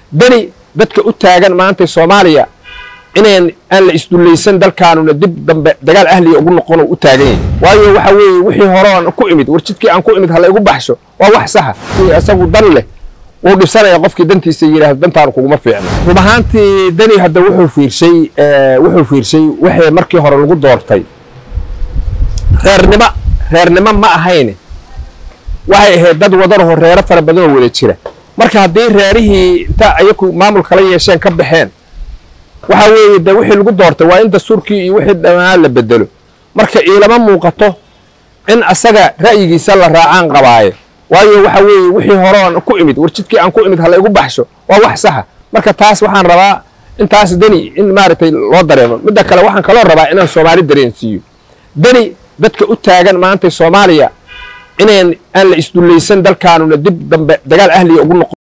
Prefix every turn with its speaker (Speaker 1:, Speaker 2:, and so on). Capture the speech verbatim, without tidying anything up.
Speaker 1: dani dadka u taagan maanta Soomaaliya inaan aan la isduuleysan dalkaanuna dib dambe dagaal ahliga ugu noqon u taagan waayo waxa weeye wixii hore aan ku imid warjidkii aan ku imid hala igu baxsho waa wax sax ah asagu dan leh oo dhibsanaya qofkii dantiisa yiraahdo dantaan kugu ma fiicno rubahantii dani hadda wuxuu fiirshay wuxuu fiirshay wixii markii hore lagu doortay reernimo reernimo ma ahayn waxay ahayd dad wadar horeera fara badan oo wada jira marka hadii reerihii inta ayaku maamul kala yeesheen ka baxeen waxa weeye da wixii lagu doortay waa in dastuurkii iyo wixii dhamaan la bedelo marka ilama muuqato in asaga ra'yigiisa la raacaan qabaaye waayo waxa weeye wixii hore aan ku imid warjidkii aan ku imid hala igu baxsho waa wax sax ah marka taas waxaan rabaa intaas dani in maartay loo dareemo midda kale waxaan kala rabaa inaan Soomaali dareensiyo dani dadka u taagan maanta Soomaaliya inaan aan la isduuleysan dalkaanuna dib dambe dagaal ahliga ugu noqon